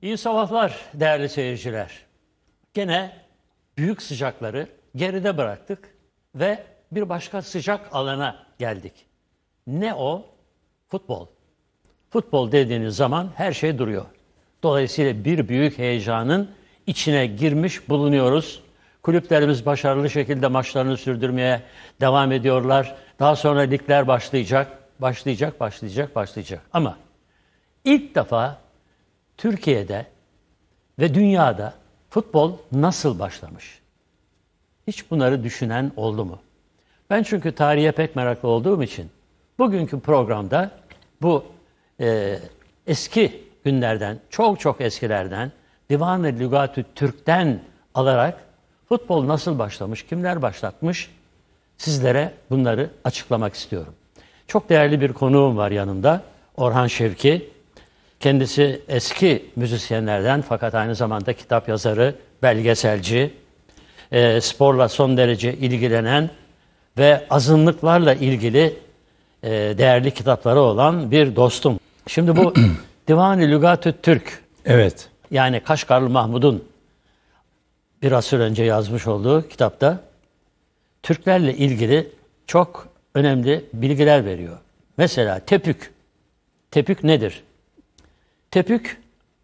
İyi sabahlar değerli seyirciler. Gene büyük sıcakları geride bıraktık ve bir başka sıcak alana geldik. Ne o? Futbol. Futbol dediğiniz zaman her şey duruyor. Dolayısıyla bir büyük heyecanın içine girmiş bulunuyoruz. Kulüplerimiz başarılı şekilde maçlarını sürdürmeye devam ediyorlar. Daha sonra ligler başlayacak. Ama ilk defa Türkiye'de ve dünyada futbol nasıl başlamış? Hiç bunları düşünen oldu mu? Ben çünkü tarihe pek meraklı olduğum için bugünkü programda bu eski günlerden, çok eskilerden, Divan-ı Lügat-ı Türk'ten alarak futbol nasıl başlamış, kimler başlatmış sizlere bunları açıklamak istiyorum. Çok değerli bir konuğum var yanımda, Orhan Şevki. Kendisi eski müzisyenlerden fakat aynı zamanda kitap yazarı, belgeselci, sporla son derece ilgilenen ve azınlıklarla ilgili değerli kitapları olan bir dostum. Şimdi bu Divan-ı Lügat-ı Türk, evet, yani Kaşgarlı Mahmud'un bir asır önce yazmış olduğu kitapta Türklerle ilgili çok önemli bilgiler veriyor. Mesela tepük. Tepük nedir? Tepük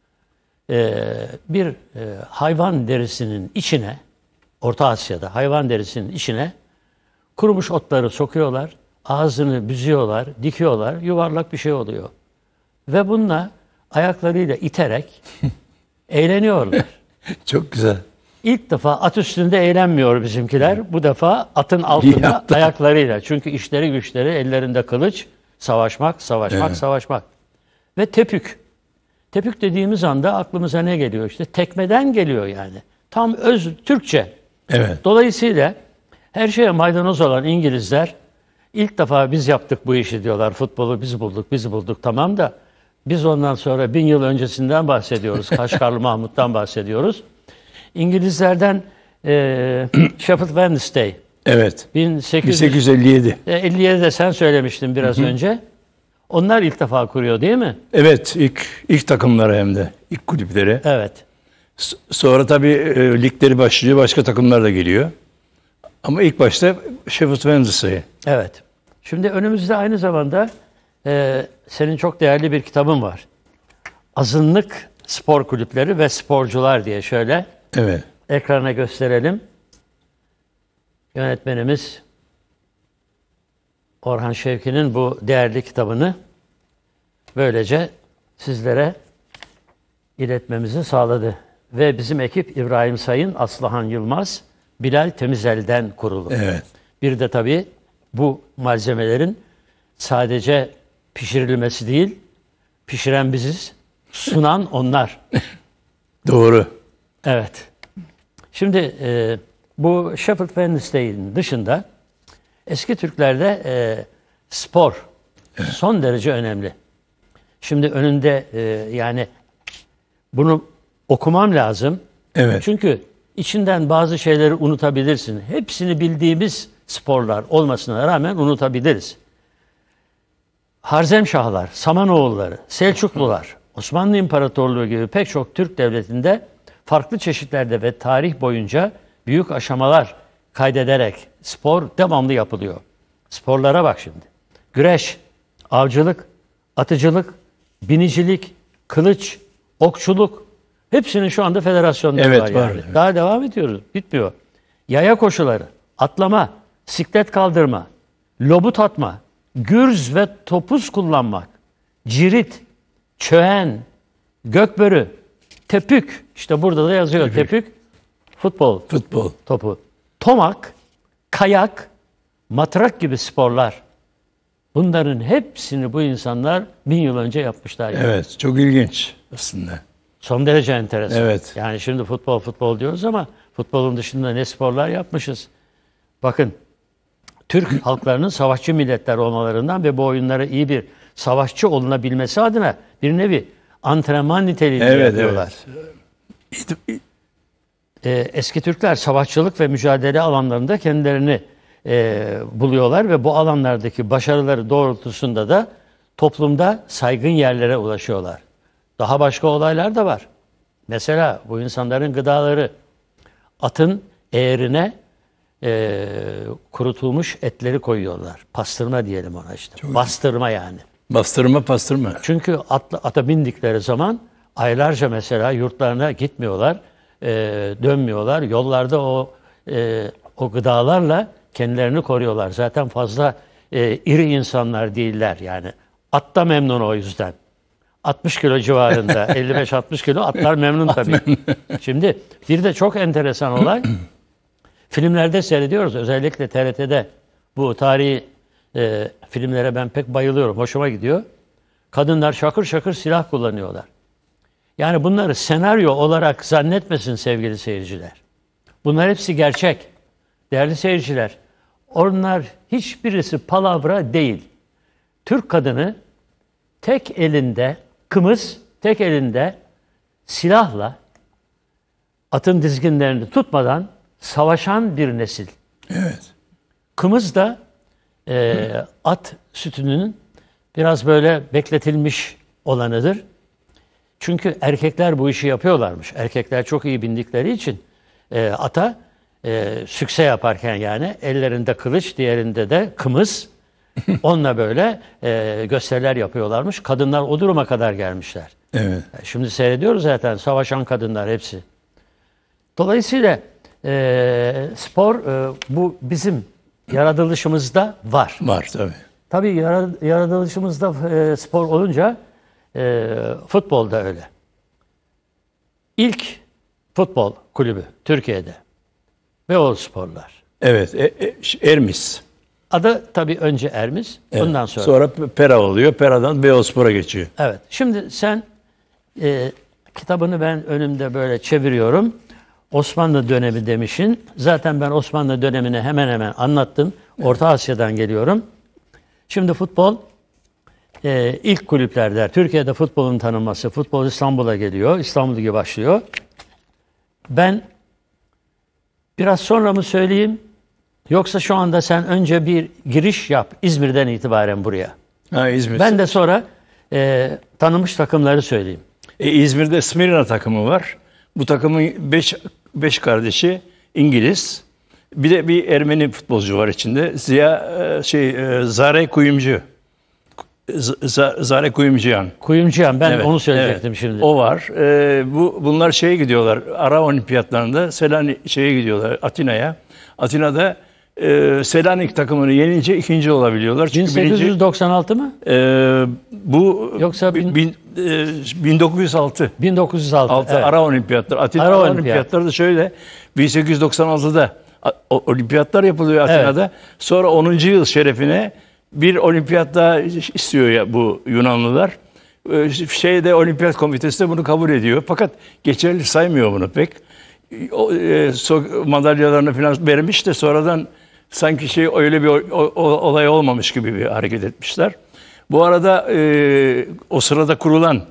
bir hayvan derisinin içine, Orta Asya'da hayvan derisinin içine kurumuş otları sokuyorlar, ağzını büzüyorlar, dikiyorlar, yuvarlak bir şey oluyor. Ve bununla ayaklarıyla iterek eğleniyorlar. çok güzel. İlk defa at üstünde eğlenmiyor bizimkiler. Bu defa atın altında ayaklarıyla. Çünkü işleri güçleri, ellerinde kılıç, savaşmak. Ve tepük. Tepük dediğimiz anda aklımıza ne geliyor? İşte tekmeden geliyor yani. Tam öz Türkçe. Evet. Dolayısıyla her şeye maydanoz olan İngilizler ilk defa biz yaptık bu işi diyorlar. Futbolu biz bulduk tamam da biz ondan sonra 1000 yıl öncesinden bahsediyoruz. Kaşgarlı Mahmud'dan bahsediyoruz. İngilizlerden Sheffield Wednesday. Evet. 1857. 57'de sen söylemiştin biraz önce. Onlar ilk defa kuruyor değil mi? Evet, ilk takımları hem de ilk kulüpleri. Evet. Sonra tabii ligleri başlıyor, başka takımlar da geliyor. Ama ilk başta Sheffield Wednesday. Evet. Şimdi önümüzde aynı zamanda senin çok değerli bir kitabın var. Azınlık Spor Kulüpleri ve Sporcular diye şöyle Evet. ekrana gösterelim. Yönetmenimiz Orhan Şevki'nin bu değerli kitabını böylece sizlere iletmemizi sağladı. Ve bizim ekip İbrahim Sayın, Aslıhan Yılmaz, Bilal Temizel'den kurulu. Evet. Bir de tabii bu malzemelerin sadece pişirilmesi değil, pişiren biziz, sunan onlar. Doğru. Evet. Şimdi bu Sheffield Wednesday'in dışında eski Türklerde spor son derece önemli. Şimdi önünde yani bunu okumam lazım. Evet. Çünkü içinden bazı şeyleri unutabilirsin. Hepsini bildiğimiz sporlar olmasına rağmen unutabiliriz. Harzemşahlar, Samanoğulları, Selçuklular, Osmanlı İmparatorluğu gibi pek çok Türk devletinde farklı çeşitlerde ve tarih boyunca büyük aşamalar kaydederek spor devamlı yapılıyor. Sporlara bak şimdi. Güreş, avcılık, atıcılık, binicilik, kılıç, okçuluk hepsinin şu anda federasyonları var yani. Evet. Daha devam ediyoruz. Bitmiyor. Yaya koşuları, atlama, siklet kaldırma, lobut atma, gürz ve topuz kullanmak, cirit, çöğen, gökbörü, tepük, işte burada da yazıyor tepük, futbol topu, tomak, kayak, matrak gibi sporlar. Bunların hepsini bu insanlar 1000 yıl önce yapmışlar. Yani. Evet, çok ilginç aslında. Son derece enteresan. Evet. Yani şimdi futbol diyoruz ama futbolun dışında ne sporlar yapmışız. Bakın, Türk halklarının savaşçı milletler olmalarından ve bu oyunlara iyi bir savaşçı olunabilmesi adına bir nevi antrenman niteliğinde yapıyorlar. Eski Türkler savaşçılık ve mücadele alanlarında kendilerini buluyorlar ve bu alanlardaki başarıları doğrultusunda da toplumda saygın yerlere ulaşıyorlar. Daha başka olaylar da var. Mesela bu insanların gıdaları, atın eğrine kurutulmuş etleri koyuyorlar. Pastırma diyelim ona işte. Bastırma yani. Bastırma pastırma. Çünkü ata bindikleri zaman aylarca mesela yurtlarına gitmiyorlar, dönmüyorlar. Yollarda o gıdalarla kendilerini koruyorlar. Zaten fazla iri insanlar değiller yani. At da memnun o yüzden. 60 kilo civarında, 55-60 kilo atlar memnun tabii. Şimdi bir de çok enteresan olay, filmlerde seyrediyoruz, özellikle TRT'de bu tarihi filmlere ben pek bayılıyorum, hoşuma gidiyor. Kadınlar şakır şakır silah kullanıyorlar. Yani bunları senaryo olarak zannetmesin sevgili seyirciler. Bunlar hepsi gerçek. Değerli seyirciler, onlar hiçbirisi palavra değil. Türk kadını tek elinde kımız, tek elinde silahla atın dizginlerini tutmadan savaşan bir nesil. Evet. Kımız da at sütünün biraz böyle bekletilmiş olanıdır. Çünkü erkekler bu işi yapıyorlarmış. Erkekler çok iyi bindikleri için ata sükse yaparken yani ellerinde kılıç, diğerinde de kımız. Onunla böyle gösteriler yapıyorlarmış. Kadınlar o duruma kadar gelmişler. Evet. Şimdi seyrediyoruz zaten savaşan kadınlar hepsi. Dolayısıyla spor bu bizim yaratılışımızda var. Var tabii. Tabii yaratılışımızda spor olunca futbol da öyle. İlk futbol kulübü Türkiye'de Beyoğlusporlar. Evet. Ermis. Adı tabii önce Ermis, Evet. ondan sonra. Sonra Pera oluyor. Pera'dan Beyoğluspor'a geçiyor. Evet. Şimdi sen kitabını ben önümde böyle çeviriyorum. Osmanlı dönemi demişin. Zaten ben Osmanlı dönemini hemen hemen anlattım. Orta Asya'dan geliyorum. Şimdi futbol ilk kulüplerde Türkiye'de futbolun tanınması. Futbol İstanbul'a geliyor. İstanbul gibi başlıyor. Ben biraz sonra mı söyleyeyim? Yoksa şu anda sen önce bir giriş yap İzmir'den itibaren buraya. Ha, İzmir. Ben de sonra tanınmış takımları söyleyeyim. İzmir'de Smirna takımı var. Bu takımın 5 kardeşi İngiliz. Bir de bir Ermeni futbolcu var içinde. Zare Kuyumcu. Zare Kuyumcuyan. Kuyumcuyan, ben Evet, onu söyleyecektim evet. şimdi. O var. Bunlar şeye gidiyorlar. Ara olimpiyatlarında şeye gidiyorlar Atina'ya. Atina'da Selanik takımını yenince ikinci olabiliyorlar. Çünkü 1896 mı? bu Yoksa 1906. 1906. Evet. Ara olimpiyatlar. Atina Ara Ara olimpiyat. olimpiyatları da şöyle. 1896'da olimpiyatlar yapılıyor Atina'da. Evet. Sonra 10. yıl şerefine bir olimpiyat daha istiyor ya bu Yunanlılar. Olimpiyat komitesi de bunu kabul ediyor. Fakat geçerli saymıyor bunu pek. Madalyalarını falan vermiş de sonradan sanki öyle bir olay olmamış gibi bir hareket etmişler. Bu arada o sırada kurulan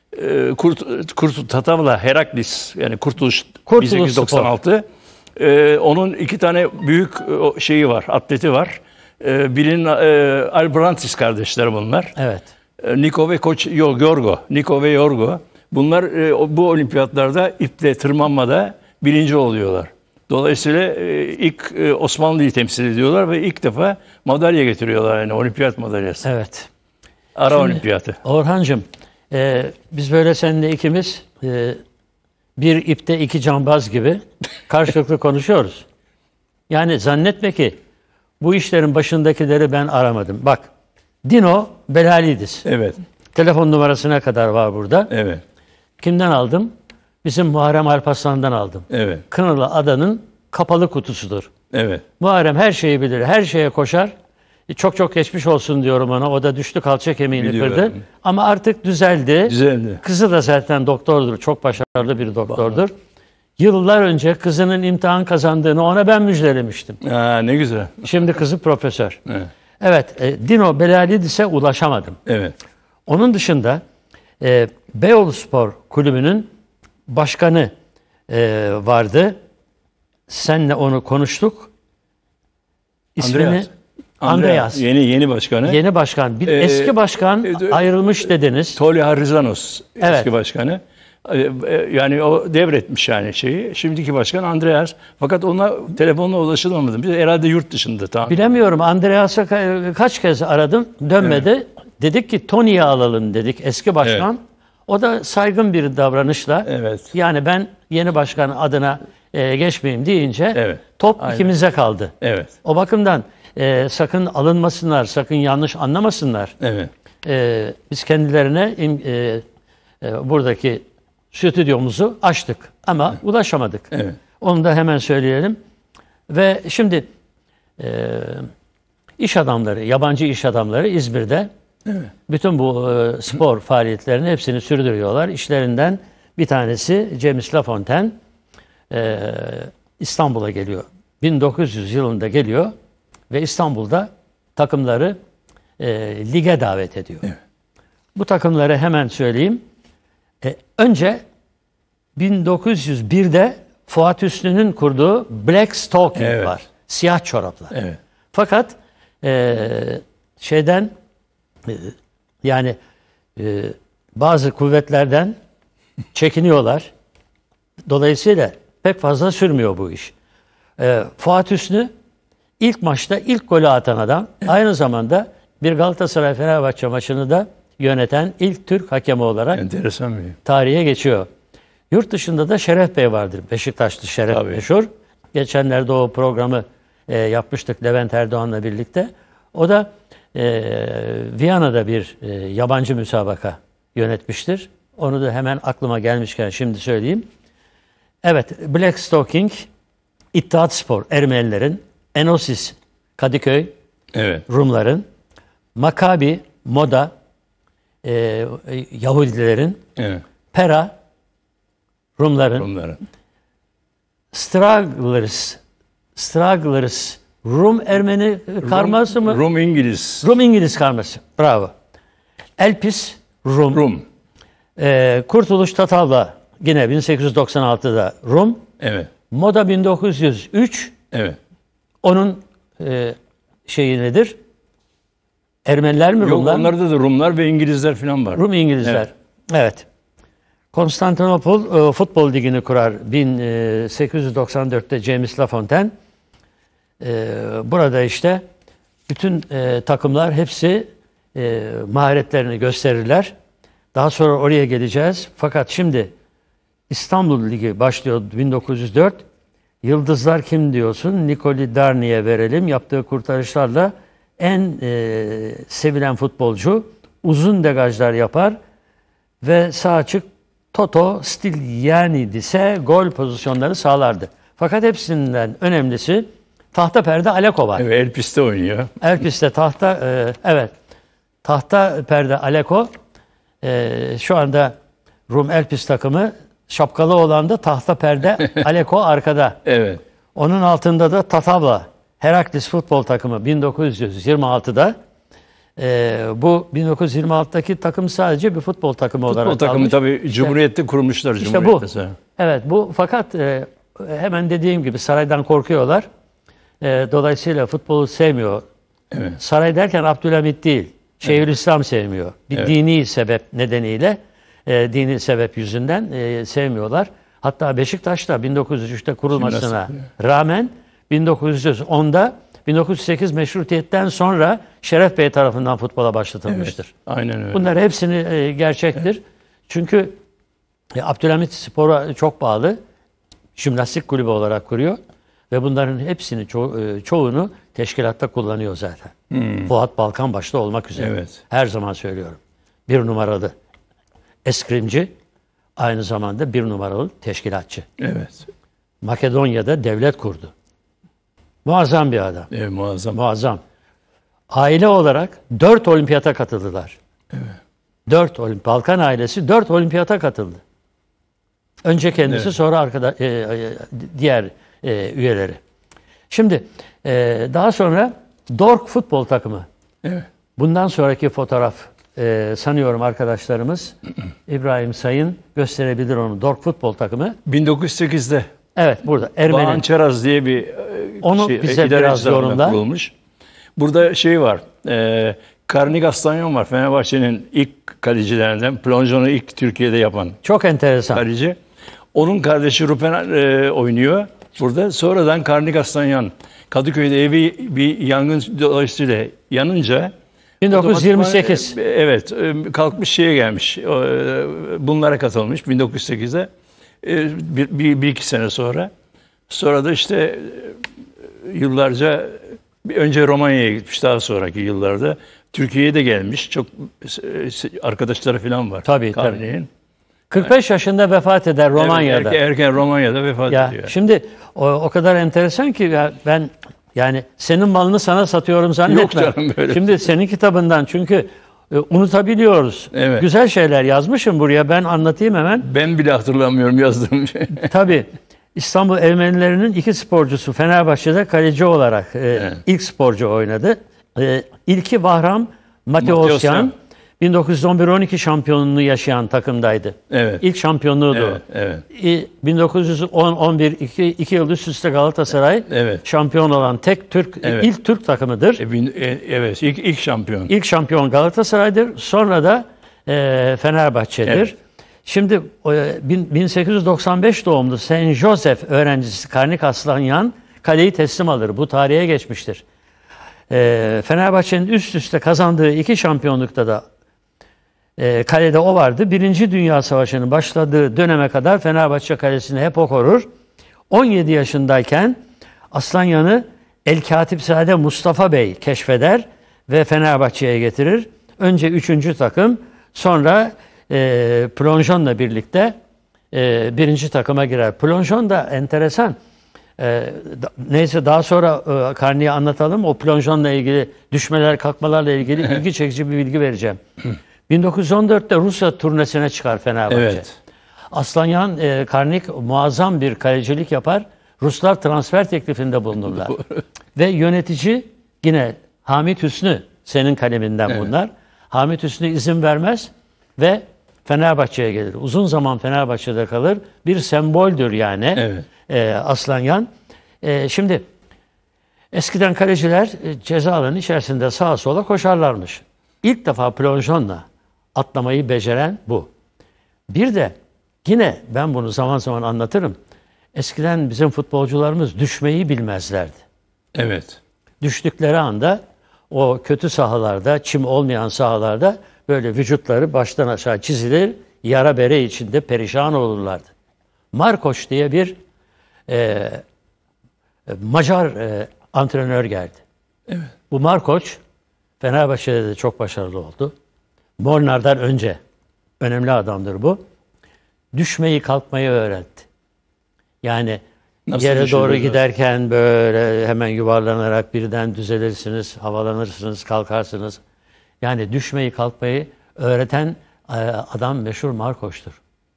Tatavla Heraklis yani Kurtuluş 1896 onun 2 tane büyük şeyi var, atleti var. Birinin Albrantis kardeşler bunlar. Evet. Niko ve Yorgo. Niko ve Yorgo. Bunlar bu olimpiyatlarda iple tırmanmada birinci oluyorlar. Dolayısıyla ilk Osmanlı'yı temsil ediyorlar ve ilk defa madalya getiriyorlar yani olimpiyat madalyası. Evet. Ara olimpiyatı. Orhancığım, biz böyle seninle ikimiz bir ipte 2 cambaz gibi karşılıklı konuşuyoruz. Yani zannetme ki bu işlerin başındakileri ben aramadım. Bak, Dino Belalidis. Evet. Telefon numarasına kadar var burada. Evet. Kimden aldım? Bizim Muharrem Alparslan'dan aldım. Evet. Kınalı Adanın kapalı kutusudur. Evet. Muharrem her şeyi bilir, her şeye koşar. Çok çok geçmiş olsun diyorum ona. O da düştü, kalça kemiğini Biliyorum. kırdı. Ama artık düzeldi. Düzeldi. Kızı da zaten doktordur. Çok başarılı bir doktordur. Yıllar önce kızının imtihan kazandığını ona ben müjdelemiştim. Ne güzel. Şimdi kızı profesör. Evet. Evet, Dino Belalidis'e ulaşamadım. Evet. Onun dışında Beyoğluspor Kulübü'nün başkanı vardı. Seninle onu konuştuk. İsmini Andreas. Yeni başkanı. Yeni başkan. Bir eski başkan ayrılmış dediniz. Toli Harizanos Evet. eski başkanı. Yani o devretmiş yani şeyi. Şimdiki başkan Andreas. Fakat ona telefonla ulaşılamadı. Biz herhalde yurt dışında tamam. Bilemiyorum. Andreas'a kaç kez aradım. Dönmedi. Dedik ki Tony'yi alalım dedik eski başkan. O da saygın bir davranışla yani ben yeni başkan adına geçmeyeyim deyince top ikimize kaldı. O bakımdan sakın alınmasınlar, sakın yanlış anlamasınlar. Biz kendilerine buradaki stüdyomuzu açtık ama ulaşamadık. Onu da hemen söyleyelim. Ve şimdi iş adamları, yabancı iş adamları İzmir'de bütün bu spor faaliyetlerinin hepsini sürdürüyorlar. İşlerinden bir tanesi James Lafontaine İstanbul'a geliyor. 1900 yılında geliyor ve İstanbul'da takımları lige davet ediyor. Bu takımları hemen söyleyeyim. Önce 1901'de Fuat Hüsnü'nün kurduğu Black Stocking var. Siyah çoraplar. Fakat yani bazı kuvvetlerden çekiniyorlar. Dolayısıyla pek fazla sürmüyor bu iş. Fuat Hüsnü ilk maçta ilk golü atan adam. Aynı zamanda bir Galatasaray-Fenerbahçe maçını da yöneten ilk Türk hakemi olarak tarihe geçiyor. Yurt dışında da Şeref Bey vardır. Beşiktaşlı Şeref meşhur. Geçenlerde o programı yapmıştık Levent Erdoğan'la birlikte. O da Viyana'da bir yabancı müsabaka yönetmiştir. Onu da hemen aklıma gelmişken şimdi söyleyeyim. Evet, Black Stocking, İttihatspor Ermenilerin, Enosis Kadıköy Rumların, Maccabi Moda Yahudilerin, Pera Rumların, Stragglers Rum Ermeni karması mı? Rum İngiliz. Rum İngiliz karması. Bravo. Elpis Rum. Kurtuluş Tatavla yine 1896'da Rum. Moda 1903. Onun şeyi nedir? Ermeniler mi Rumlar? Yok, onlarda da Rumlar ve İngilizler falan var. Rum İngilizler. Evet. Konstantinopol Futbol Ligi'ni kurar 1894'te James Lafontaine. Burada işte bütün takımlar hepsi maharetlerini gösterirler. Daha sonra oraya geleceğiz. Fakat şimdi İstanbul Ligi başlıyor 1904. Yıldızlar kim diyorsun? Nikoli Darni'ye verelim. Yaptığı kurtarışlarla en sevilen futbolcu. Uzun degajlar yapar ve sağ açık Toto Stilyanidis'e gol pozisyonları sağlardı. Fakat hepsinden önemlisi tahta perde Aleko var. Elpis'te oynuyor. Elpis'te tahta perde Aleko. Şu anda Rum Elpis takımı şapkalı olan da tahta perde Aleko arkada. Onun altında da Tatavla Heraklis futbol takımı 1926'da. Bu 1926'daki takım sadece bir futbol takımı olarak kalmış. Futbol takımı tabii Cumhuriyet'te kurmuşlar. İşte bu. Evet bu fakat hemen dediğim gibi saraydan korkuyorlar. Dolayısıyla futbolu sevmiyor. Saray derken Abdülhamit değil. Şeyhülislam sevmiyor. Bir dini sebep nedeniyle, dini sebep yüzünden sevmiyorlar. Hatta Beşiktaş'ta 1903'te kurulmasına rağmen 1910'da 1908 meşrutiyetten sonra Şeref Bey tarafından futbola başlatılmıştır. Aynen öyle. Bunlar hepsini gerçektir. Çünkü Abdülhamit spora çok bağlı. Jimnastik kulübü olarak kuruyor. Ve bunların hepsini çoğunu teşkilatta kullanıyor zaten. Fuat Balkan başta olmak üzere. Her zaman söylüyorum. Bir numaralı eskrimci, aynı zamanda bir numaralı teşkilatçı. Makedonya'da devlet kurdu. Muazzam bir adam. Muazzam. Aile olarak 4 olimpiyata katıldılar. 4 Balkan ailesi 4 olimpiyata katıldı. Önce kendisi sonra diğer üyeleri. Şimdi daha sonra Dork futbol takımı. Bundan sonraki fotoğraf sanıyorum arkadaşlarımız İbrahim Sayın gösterebilir onu. Dork futbol takımı. 1908'de. Evet burada. Ermeni. Bağançaraz diye bir onu bize biraz yorumla. Kurulmuş. Burada şey var. Karnik Astanyan var. Fenerbahçe'nin ilk kalecilerinden. Plonjonu ilk Türkiye'de yapan Çok enteresan. kaleci. Onun kardeşi Rupen oynuyor burada. Sonradan Karnik Astanyan Kadıköy'de evi bir yangın dolayısıyla yanınca 1928. evet, kalkmış şeye gelmiş. Bunlara katılmış 1908'de. Bir iki sene sonra. Sonra da işte yıllarca önce Romanya'ya gitmiş, daha sonraki yıllarda Türkiye'ye de gelmiş. Çok arkadaşları falan var. Tabii, Karnik'in. 45 yaşında vefat eder Romanya'da. Evet, erken Romanya'da vefat Ya ediyor. şimdi o kadar enteresan ki ya ben yani senin malını sana satıyorum zannetme. Yok canım, böyle. Şimdi senin kitabından çünkü unutabiliyoruz. Evet. Güzel şeyler yazmışım buraya. Ben anlatayım hemen. Ben bile hatırlamıyorum yazdığım şey. Tabii İstanbul Ermenilerinin iki sporcusu Fenerbahçe'de kaleci olarak ilk sporcu oynadı. İlki Bahram Mateosyan. 1911-12 şampiyonluğunu yaşayan takımdaydı. Evet. İlk şampiyonluğuydu. Evet, evet. 1910-11 iki yıl üst üste Galatasaray Evet. şampiyon olan tek Türk, Evet. ilk Türk takımıdır. Evet, ilk şampiyon. İlk şampiyon Galatasaray'dır. Sonra da Fenerbahçe'dir. Evet. Şimdi 1895 doğumlu Saint Joseph öğrencisi Karnik Aslanyan kaleyi teslim alır. Bu tarihe geçmiştir. Fenerbahçe'nin üst üste kazandığı iki şampiyonlukta da kalede o vardı. Birinci Dünya Savaşı'nın başladığı döneme kadar Fenerbahçe kalesini hep o korur. 17 yaşındayken Aslanyan'ı El Katipzade Mustafa Bey keşfeder ve Fenerbahçe'ye getirir. Önce 3. takım, sonra Plonjon'la birlikte 1. takıma girer. Plonjon da enteresan. Neyse daha sonra Karnik'i anlatalım. O Plonjon'la ilgili düşmeler, kalkmalarla ilgili ilgi çekici bir bilgi vereceğim. 1914'te Rusya turnesine çıkar Fenerbahçe. Evet. Aslanyan, Karnik muazzam bir kalecilik yapar. Ruslar transfer teklifinde bulunurlar. Ve yönetici yine Hamit Hüsnü, senin kaleminden bunlar. Hamit Hüsnü izin vermez ve Fenerbahçe'ye gelir. Uzun zaman Fenerbahçe'de kalır. Bir semboldür yani. Evet. Aslanyan. Şimdi eskiden kaleciler ceza alanı içerisinde sağa sola koşarlarmış. İlk defa plonjonla atlamayı beceren bu. Bir de yine ben bunu zaman zaman anlatırım. Eskiden bizim futbolcularımız düşmeyi bilmezlerdi. Evet. Düştükleri anda o kötü sahalarda, çim olmayan sahalarda böyle vücutları baştan aşağı çizilir, yara bere içinde perişan olurlardı. Markoç diye bir Macar antrenör geldi. Evet. Bu Markoç Fenerbahçe'de de çok başarılı oldu. Molnar'dan önce önemli adamdır bu. Düşmeyi, kalkmayı öğretti. Yani Nasıl yere doğru düşülür? giderken böyle hemen yuvarlanarak birden düzelirsiniz, havalanırsınız, kalkarsınız. Yani düşmeyi, kalkmayı öğreten adam meşhur Markoç'tur.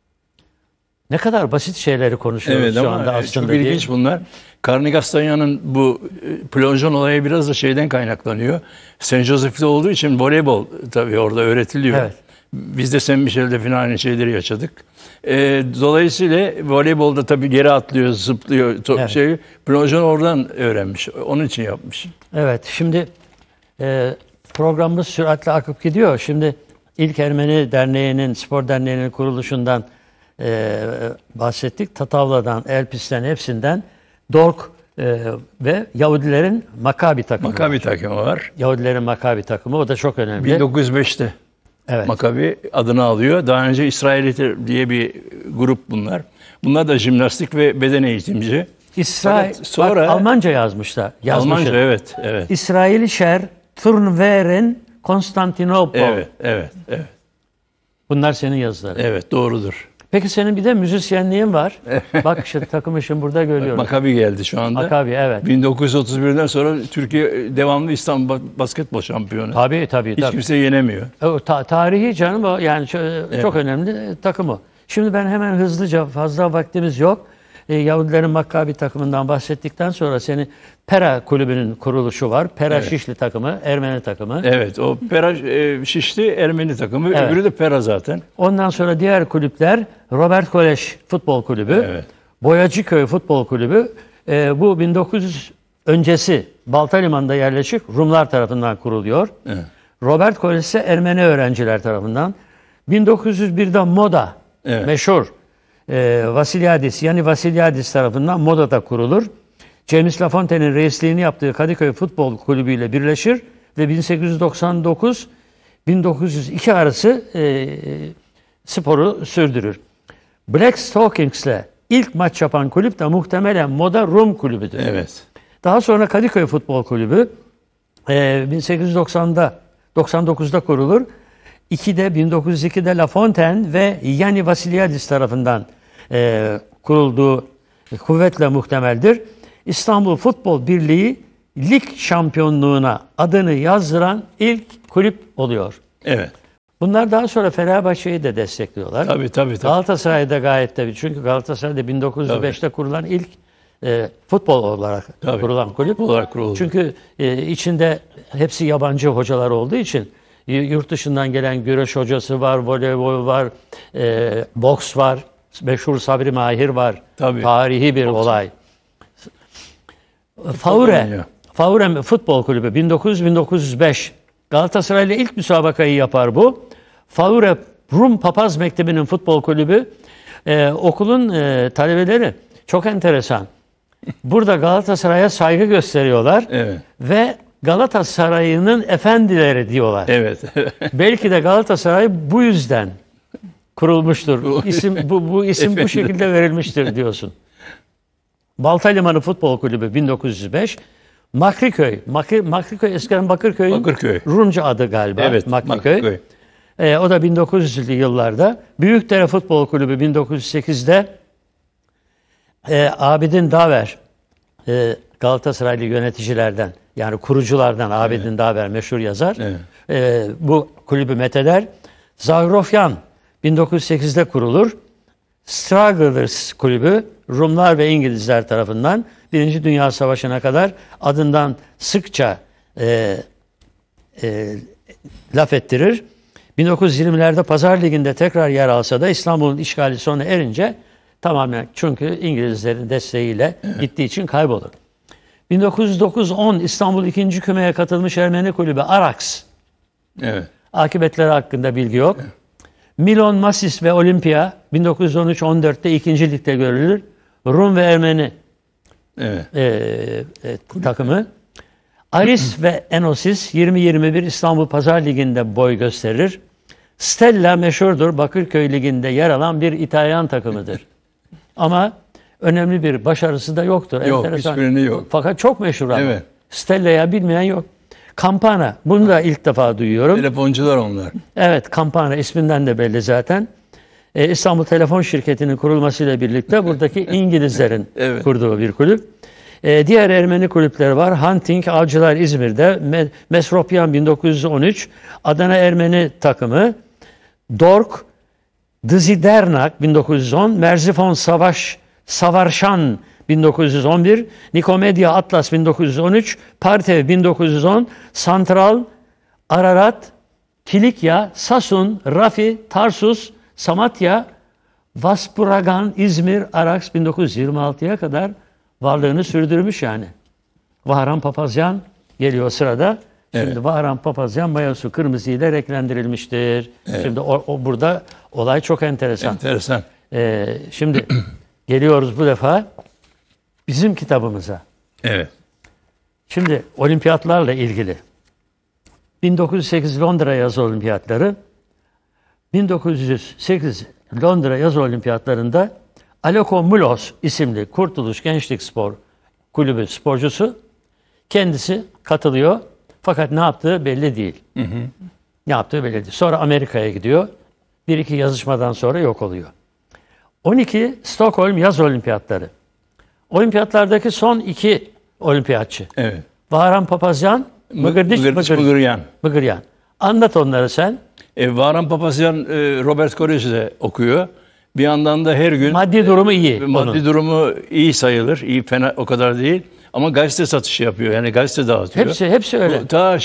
Ne kadar basit şeyleri konuşuyoruz Evet, şu ama anda aslında. çok ilginç bunlar. Karnik Astanyan'ın bu plonjon olayı biraz da şeyden kaynaklanıyor. Saint Joseph'te olduğu için voleybol tabii orada öğretiliyor. Evet. Biz de Saint Michel'de falan aynı şeyleri yaşadık. Dolayısıyla voleybolda tabii geri atlıyor, zıplıyor. Evet. Plonjon oradan öğrenmiş. Onun için yapmış. Evet, şimdi programımız süratle akıp gidiyor. Şimdi İlk Ermeni Derneği'nin, Spor Derneği'nin kuruluşundan bahsettik. Tatavla'dan, Elpis'ten, hepsinden Dork ve Yahudilerin Makabi takımı. Makabi takımı var. Yahudilerin Makabi takımı, o da çok önemli. 1905'te Evet. Makabi adını alıyor. Daha önce İsrailite diye bir grup bunlar. Bunlar da jimnastik ve beden eğitimci. İsrail, Fakat sonra- bak, Almanca yazmışlar. Almanca, evet, evet. İsrailişer Turnverein Konstantinopol. Evet, evet, evet. Bunlar senin yazıların. Evet, doğrudur. Peki senin bir de müzisyenliğin var. Bak işte takım işin burada görüyorum. Makabi geldi şu anda. Makabi, evet. 1931'den sonra Türkiye devamlı İstanbul basketbol şampiyonu. Tabii. Hiç kimse yenemiyor. O tarihi canım o, yani çok önemli takım o. Şimdi ben hemen hızlıca, fazla vaktimiz yok. Yahudilerin Makabi takımından bahsettikten sonra senin Pera kulübünün kuruluşu var. Pera Evet. Şişli takımı, Ermeni takımı. Evet, o Pera Şişli Ermeni takımı. Evet. Öbürü de Pera zaten. Ondan sonra diğer kulüpler Robert Koleş Futbol Kulübü, Evet. Boyacıköy Futbol Kulübü. Bu 1900 öncesi Baltaliman'da yerleşik Rumlar tarafından kuruluyor. Evet. Robert Koch ise Ermeni öğrenciler tarafından. 1901'de Moda, meşhur Vasilyadis, yani Vasilyadis tarafından Moda'da kurulur. James Lafontaine'in reisliğini yaptığı Kadıköy Futbol Kulübü ile birleşir ve 1899-1902 arası sporu sürdürür. Black Stockings'le ilk maç yapan kulüp de muhtemelen Moda Rum Kulübü'dür. Evet. Daha sonra Kadıköy Futbol Kulübü 1899'da kurulur. 1902'de Lafontaine ve Yanni Vasilyadis tarafından kurulduğu kuvvetle muhtemeldir. İstanbul Futbol Birliği lig şampiyonluğuna adını yazdıran ilk kulüp oluyor. Evet. Bunlar daha sonra Fenerbahçe'yi de destekliyorlar. Tabii. Galatasaray'da gayet tabii. Çünkü Galatasaray'da 1905'te kurulan ilk futbol olarak kurulan kulüp. Olarak kuruldu. Çünkü içinde hepsi yabancı hocalar olduğu için yurt dışından gelen güreş hocası var, voleybol var, boks var, meşhur Sabri Mahir var. Tabii. Tarihi bir olay. Faure Futbol Kulübü 1900-1905 Galatasaray'la ilk müsabakayı yapar bu. Faure Rum Papaz Mektebi'nin futbol kulübü. Okulun talebeleri çok enteresan. Burada Galatasaray'a saygı gösteriyorlar. Evet. Ve Galatasaray'ın efendileri diyorlar. Evet. Belki de Galatasaray bu yüzden kurulmuştur. Bu isim bu şekilde verilmiştir diyorsun. Baltalimanı Futbol Kulübü 1905. Makriköy eskiden Bakırköy. Rumca adı galiba. Evet, Makriköy. O da 1900'lü yıllarda. Büyükdere Futbol Kulübü 1908'de Abidin Daver, Galatasaraylı yöneticilerden, yani kuruculardan Abidin Daver meşhur yazar. Bu kulübü metheder. Zagrofyan 1908'de kurulur. Stragglers Kulübü Rumlar ve İngilizler tarafından Birinci Dünya Savaşı'na kadar adından sıkça laf ettirir. 1920'lerde Pazar Ligi'nde tekrar yer alsa da İstanbul'un işgali sona erince tamamen, çünkü İngilizlerin desteğiyle gittiği için kaybolur. 1909-10 İstanbul 2. Küme'ye katılmış Ermeni kulübü Arax. Evet. Akıbetleri hakkında bilgi yok. Milon, Masis ve Olimpia 1913-14'te 2. Lig'de görülür. Rum ve Ermeni takımı. Aris ve Enosis 20-21 İstanbul Pazar Ligi'nde boy gösterir. Stella meşhurdur. Bakırköy Ligi'nde yer alan bir İtalyan takımıdır. Ama önemli bir başarısı da yoktur. Yok, hiçbirinin yok. Fakat çok meşhur ama. Evet. Stella'ya bilmeyen yok. Campana. Bunu da ilk defa duyuyorum. Telefoncular onlar. Evet, Campana isminden de belli zaten. İstanbul Telefon Şirketi'nin kurulmasıyla birlikte buradaki İngilizlerin kurduğu bir kulüp. Diğer Ermeni kulüpleri var. Hunting, Avcılar İzmir'de. Mesropyan 1913. Adana Ermeni takımı. Dork, Dızidernak 1910. Merzifon Savarşan 1911. Nikomedya Atlas 1913. Partev 1910. Santral, Ararat, Kilikya, Sasun, Rafi, Tarsus, Samatya, Vaspuragan, İzmir, Arax 1926'ya kadar varlığını sürdürmüş yani. Vahran Papazyan geliyor sırada. Şimdi Vahran Papazyan mayosu kırmızı ile renklendirilmiştir. Şimdi burada olay çok enteresan. Enteresan. Şimdi geliyoruz bu defa bizim kitabımıza. Evet. Şimdi olimpiyatlarla ilgili. 1908 Londra Yaz Olimpiyatları. 1908 Londra Yaz Olimpiyatlarında Aleko Mulos isimli Kurtuluş Gençlik Spor Kulübü sporcusu kendisi katılıyor. Fakat ne yaptığı belli değil. Ne yaptığı belli değil. Sonra Amerika'ya gidiyor. Bir iki yazışmadan sonra yok oluyor. 12 Stockholm Yaz Olimpiyatları. Olimpiyatlardaki son 2 olimpiyatçı. Evet. Vahran Papazyan, Mıgıryan. Anlat onları sen. Vahran Papazyan Robert Koç'de okuyor. Bir yandan da her gün maddi durumu iyi. Maddi durumu iyi sayılır. İyi, fena o kadar değil. Ama gazete satışı yapıyor. Yani gazete dağıtıyor. Hepsi öyle. Ta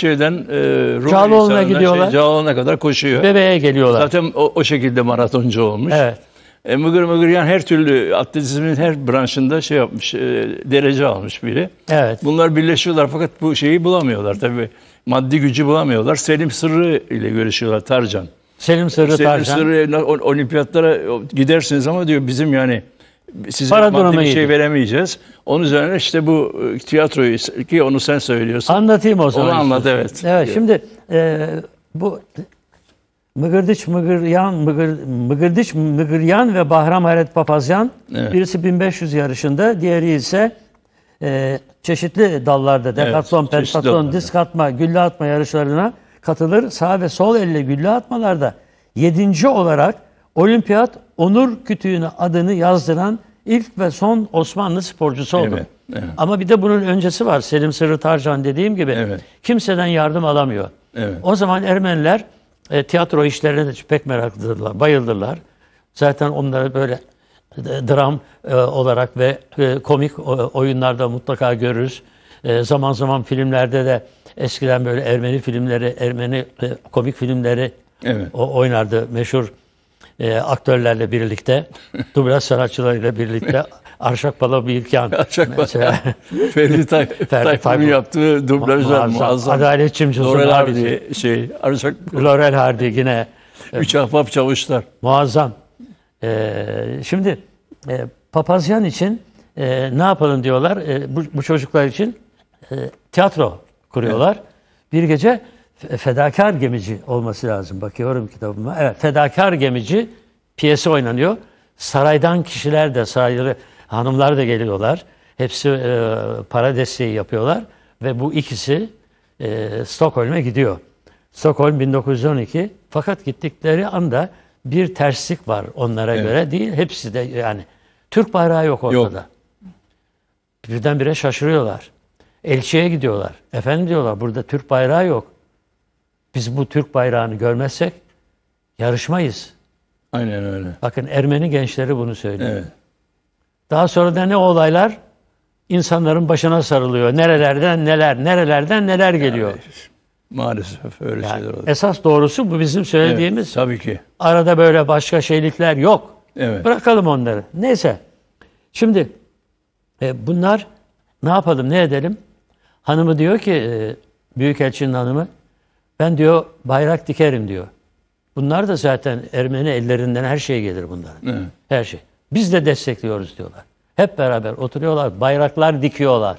Cağaloğlu'na gidiyorlar. Cağaloğlu'na kadar koşuyor. Bebeğe geliyorlar. Zaten o şekilde maratoncu olmuş. Evet. Mıgır Mıgıryan her türlü atletizmin her branşında şey yapmış, derece almış biri. Evet. Bunlar birleşiyorlar fakat bu şeyi bulamıyorlar tabii. Maddi gücü bulamıyorlar. Selim Sırrı ile görüşüyorlar, Tarcan. Selim Sırrı Tarcan. Sırrı olimpiyatlara gidersiniz ama diyor bizim yani size Para maddi durumu bir şey iyiydi. veremeyeceğiz. Onun üzerine işte bu tiyatroyu ki onu sen söylüyorsun. Anlatayım o zaman. Onu anlat, istiyorsan. evet. Evet, şimdi bu Mıgırdıç Mıgıryan, Mıgırdıç Mıgıryan ve Bahram Hayret Papazyan, Evet. birisi 1500 yarışında, diğeri ise çeşitli dallarda dekatlon, çeşitli pentatlon, dallarda. disk atma, gülle atma yarışlarına katılır. Sağ ve sol elle gülle atmalarda 7. olarak Olimpiyat Onur Kütüğü'ne adını yazdıran ilk ve son Osmanlı sporcusu oldu. Evet, evet. Ama bir de bunun öncesi var. Selim Sırrı Tarcan dediğim gibi Evet. kimseden yardım alamıyor. Evet. O zaman Ermeniler tiyatro işlerine de pek meraklıdırlar, bayıldılar. Zaten onları böyle dram olarak ve komik oyunlarda mutlaka görürüz. Zaman zaman filmlerde de eskiden böyle Ermeni filmleri, Ermeni komik filmleri Evet. oynardı meşhur aktörlerle birlikte, dublaj sanatçılarıyla birlikte. Arşak Palabilkan mesela. Ferdi Tayfur'un Tayfur. yaptığı dublajlar muazzam. Adalet Çimcuz'un Laurel abisi. Hardy, Arşak, Laurel Hardy yine Üç Ahbap Çavuşlar. muazzam. Şimdi Papazyan için ne yapalım diyorlar. Bu çocuklar için tiyatro kuruyorlar. Bir gece Fedakar Gemici olması lazım. Bakıyorum kitabıma. Evet, Fedakar Gemici piyesi oynanıyor. Saraydan kişiler de, saraylı hanımlar da geliyorlar. Hepsi para desteği yapıyorlar. Ve bu ikisi Stockholm'e gidiyor. Stockholm 1912. Fakat gittikleri anda bir terslik var onlara göre değil. Hepsi de yani Türk bayrağı yok ortada. Yok. Birdenbire şaşırıyorlar. Elçiye gidiyorlar. Efendim diyorlar, burada Türk bayrağı yok. Biz bu Türk bayrağını görmezsek yarışmayız. Aynen öyle. Bakın Ermeni gençleri bunu söylüyor. Evet. Daha sonra da ne olaylar? İnsanların başına sarılıyor. Nerelerden neler, nerelerden neler geliyor. Maalesef öyle Yani şeyler oluyor. esas doğrusu bu bizim söylediğimiz. Evet, tabii ki. Arada böyle başka şeylikler yok. Evet. Bırakalım onları. Neyse. Şimdi bunlar ne yapalım, ne edelim? Hanımı diyor ki, Büyükelçinin hanımı, ben diyor bayrak dikerim diyor. Bunlar da zaten Ermeni ellerinden her şey gelir bunların. Evet. Her şey. Biz de destekliyoruz diyorlar. Hep beraber oturuyorlar, bayraklar dikiyorlar.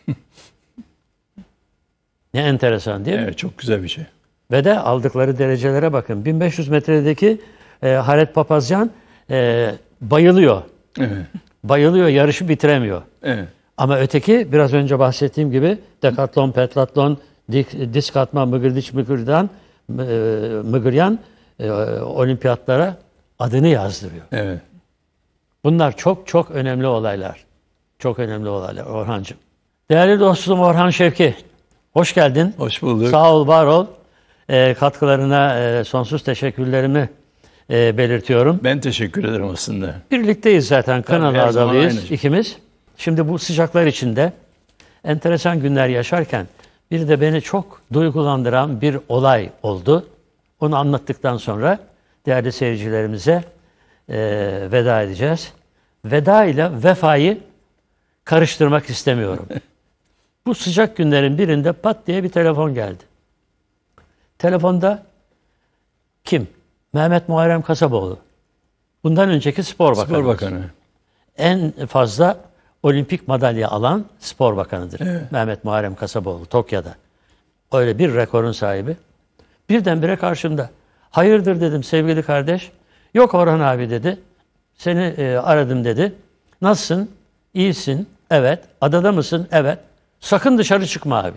Ne enteresan değil mi? Evet, çok güzel bir şey. Ve de aldıkları derecelere bakın. 1500 metredeki Hayret Papazyan bayılıyor. Evet. Bayılıyor, yarışı bitiremiyor. Evet. Ama öteki biraz önce bahsettiğim gibi dekatlon, pentatlon, disk atma, mıgırdıç Mıgıryan olimpiyatlara adını yazdırıyor. Evet. Bunlar çok çok önemli olaylar. Çok önemli olaylar Orhancığım. Değerli dostum Orhan Şevki, hoş geldin. Hoş bulduk. Sağ ol, var ol. Katkılarına sonsuz teşekkürlerimi belirtiyorum. Ben teşekkür ederim aslında. Birlikteyiz zaten, Kınalı her zaman adalıyız aynı. ikimiz. Şimdi bu sıcaklar içinde enteresan günler yaşarken bir de beni çok duygulandıran bir olay oldu. Onu anlattıktan sonra değerli seyircilerimize veda edeceğiz. Veda ile vefayı karıştırmak istemiyorum. Bu sıcak günlerin birinde pat diye bir telefon geldi. Telefonda kim? Mehmet Muharrem Kasaboğlu. Bundan önceki spor bakanı. Spor Bakanı. En fazla olimpik madalya alan spor bakanıdır. Mehmet Muharrem Kasaboğlu Tokyo'da. Öyle bir rekorun sahibi. Birdenbire karşımda. Hayırdır dedim sevgili kardeş. Yok Orhan abi dedi. Seni aradım dedi. Nasılsın? İyisin. Evet. Adada mısın? Evet. Sakın dışarı çıkma abi.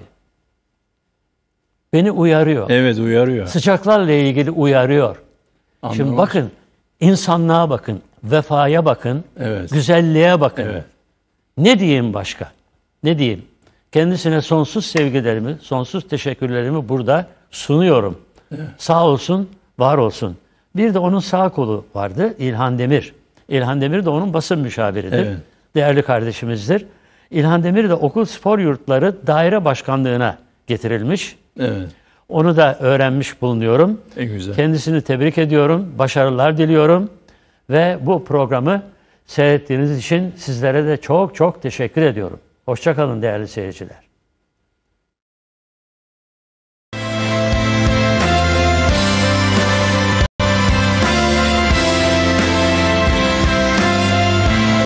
Beni uyarıyor. Evet, uyarıyor. Sıcaklarla ilgili uyarıyor. Şimdi Anladım. bakın, insanlığa bakın, vefaya bakın, Evet. güzelliğe bakın. Evet. Ne diyeyim başka? Ne diyeyim? Kendisine sonsuz sevgilerimi, sonsuz teşekkürlerimi burada sunuyorum. Sağ olsun, var olsun. Bir de onun sağ kolu vardı, İlhan Demir. İlhan Demir de onun basın müşaviridir. Evet. Değerli kardeşimizdir. İlhan Demir de okul spor yurtları daire başkanlığına getirilmiş. Evet. Onu da öğrenmiş bulunuyorum. En güzel. Kendisini tebrik ediyorum, başarılar diliyorum Ve bu programı seyrettiğiniz için sizlere de çok çok teşekkür ediyorum. Hoşça kalın değerli seyirciler.